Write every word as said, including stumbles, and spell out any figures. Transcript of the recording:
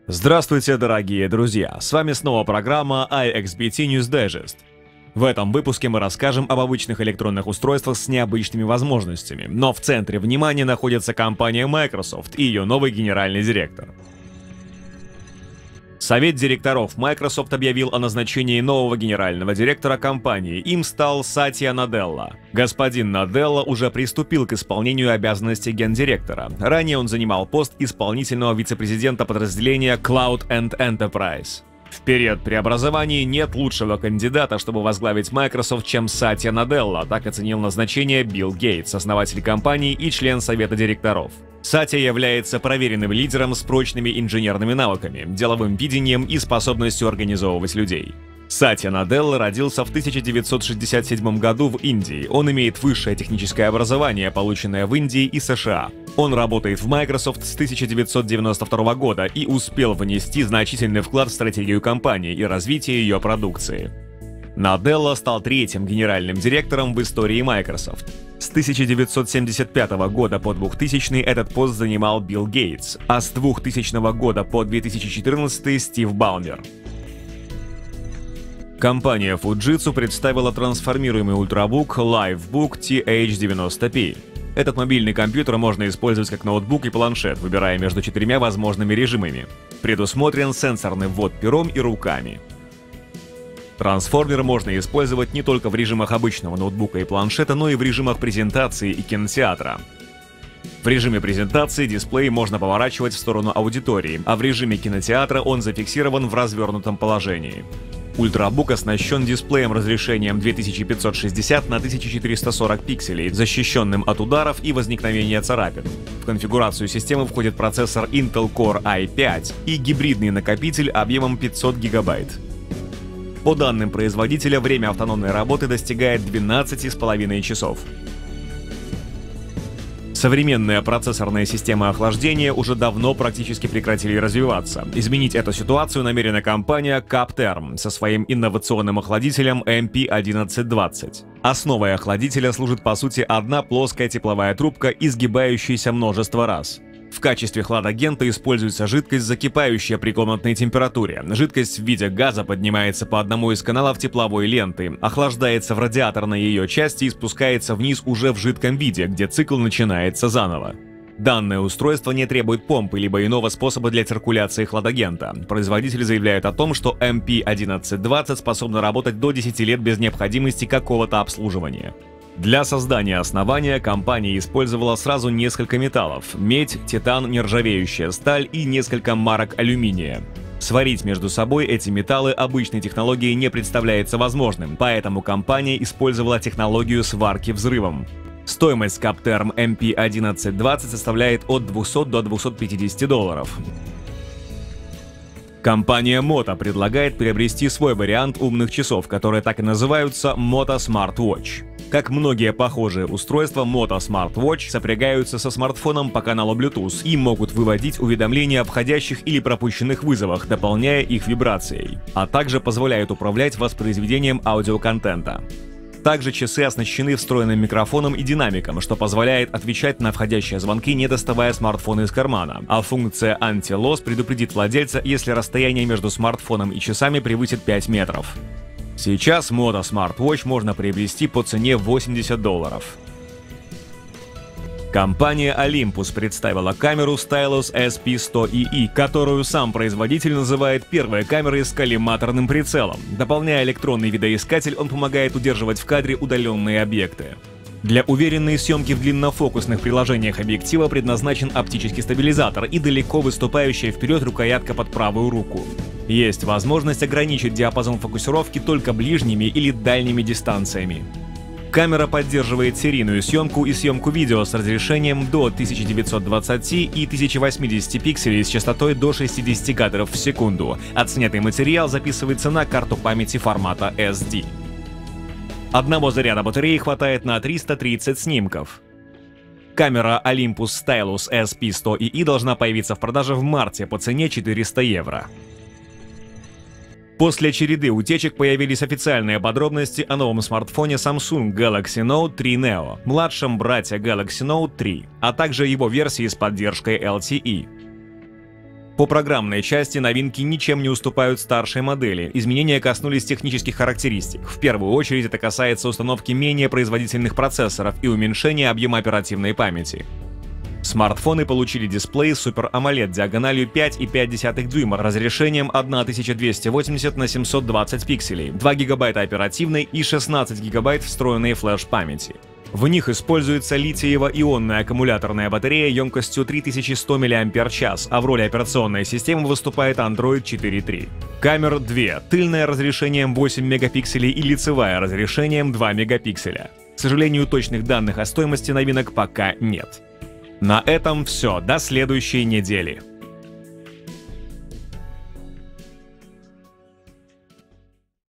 Здравствуйте, дорогие друзья! С вами снова программа ай экс би ти News Digest. В этом выпуске мы расскажем об обычных электронных устройствах с необычными возможностями, но в центре внимания находится компания Microsoft и ее новый генеральный директор. Совет директоров Microsoft объявил о назначении нового генерального директора компании. Им стал Сатья Наделла. Господин Наделла уже приступил к исполнению обязанностей гендиректора. Ранее он занимал пост исполнительного вице-президента подразделения Cloud and Enterprise. В период преобразований нет лучшего кандидата, чтобы возглавить Microsoft, чем Сатья Наделла, так оценил назначение Билл Гейтс, основатель компании и член совета директоров. Сатья является проверенным лидером с прочными инженерными навыками, деловым видением и способностью организовывать людей. Сатья Наделла родился в тысяча девятьсот шестьдесят седьмом году в Индии. Он имеет высшее техническое образование, полученное в Индии и США. Он работает в Microsoft с тысяча девятьсот девяносто второго года и успел внести значительный вклад в стратегию компании и развитие ее продукции. Наделла стал третьим генеральным директором в истории Microsoft. С тысяча девятьсот семьдесят пятого года по двухтысячный этот пост занимал Билл Гейтс, а с двухтысячного года по две тысячи четырнадцатый Стив Балмер. Компания Fujitsu представила трансформируемый ультрабук LiveBook ти эйч девяносто пи. Этот мобильный компьютер можно использовать как ноутбук и планшет, выбирая между четырьмя возможными режимами. Предусмотрен сенсорный ввод пером и руками. Трансформер можно использовать не только в режимах обычного ноутбука и планшета, но и в режимах презентации и кинотеатра. В режиме презентации дисплей можно поворачивать в сторону аудитории, а в режиме кинотеатра он зафиксирован в развернутом положении. Ультрабук оснащен дисплеем разрешением две тысячи пятьсот шестьдесят на тысяча четыреста сорок пикселей, защищенным от ударов и возникновения царапин. В конфигурацию системы входит процессор Intel Core ай пять и гибридный накопитель объемом пятьсот гигабайт. По данным производителя, время автономной работы достигает двенадцати с половиной часов. Современные процессорные системы охлаждения уже давно практически прекратили развиваться. Изменить эту ситуацию намерена компания Capterm со своим инновационным охладителем эм пи одиннадцать двадцать. Основой охладителя служит по сути одна плоская тепловая трубка, изгибающаяся множество раз. В качестве хладагента используется жидкость, закипающая при комнатной температуре. Жидкость в виде газа поднимается по одному из каналов тепловой ленты, охлаждается в радиаторной ее части и спускается вниз уже в жидком виде, где цикл начинается заново. Данное устройство не требует помпы либо иного способа для циркуляции хладагента. Производитель заявляет о том, что эм пи одиннадцать двадцать способна работать до десяти лет без необходимости какого-то обслуживания. Для создания основания компания использовала сразу несколько металлов – медь, титан, нержавеющая сталь и несколько марок алюминия. Сварить между собой эти металлы обычной технологией не представляется возможным, поэтому компания использовала технологию сварки взрывом. Стоимость Capterm эм пи одиннадцать двадцать составляет от двухсот до двухсот пятидесяти долларов. Компания Moto предлагает приобрести свой вариант умных часов, которые так и называются Moto Smart Watch. Как многие похожие устройства, Moto Smart Watch сопрягаются со смартфоном по каналу Bluetooth и могут выводить уведомления о входящих или пропущенных вызовах, дополняя их вибрацией, а также позволяют управлять воспроизведением аудиоконтента. Также часы оснащены встроенным микрофоном и динамиком, что позволяет отвечать на входящие звонки, не доставая смартфон из кармана, а функция Anti-Loss предупредит владельца, если расстояние между смартфоном и часами превысит пять метров. Сейчас Moto Smart Watch можно приобрести по цене восемьдесят долларов. Компания Olympus представила камеру Stylus эс пи сто и и, которую сам производитель называет первой камерой с коллиматорным прицелом. Дополняя электронный видоискатель, он помогает удерживать в кадре удаленные объекты. Для уверенной съемки в длиннофокусных приложениях объектива предназначен оптический стабилизатор и далеко выступающая вперед рукоятка под правую руку. Есть возможность ограничить диапазон фокусировки только ближними или дальними дистанциями. Камера поддерживает серийную съемку и съемку видео с разрешением до тысяча девятьсот двадцати и тысяча восьмидесяти пикселей с частотой до шестидесяти кадров в секунду. Отснятый материал записывается на карту памяти формата эс ди. Одного заряда батареи хватает на триста тридцать снимков. Камера Olympus Stylus эс пи сто и и должна появиться в продаже в марте по цене четыреста евро. После череды утечек появились официальные подробности о новом смартфоне Samsung Galaxy Note три Neo, младшем брате Galaxy Note три, а также его версии с поддержкой эл ти и. По программной части новинки ничем не уступают старшей модели. Изменения коснулись технических характеристик. В первую очередь это касается установки менее производительных процессоров и уменьшения объема оперативной памяти. Смартфоны получили дисплей Super AMOLED диагональю пять и пять десятых дюйма, разрешением тысяча двести восемьдесят на семьсот двадцать пикселей, два гигабайта оперативной и шестнадцать гигабайт встроенной флеш-памяти. В них используется литиево-ионная аккумуляторная батарея емкостью три тысячи сто миллиампер-час, а в роли операционной системы выступает Android четыре точка три. Камер две, тыльная разрешением восемь мегапикселей и лицевая разрешением два мегапикселя. К сожалению, точных данных о стоимости новинок пока нет. На этом все, до следующей недели.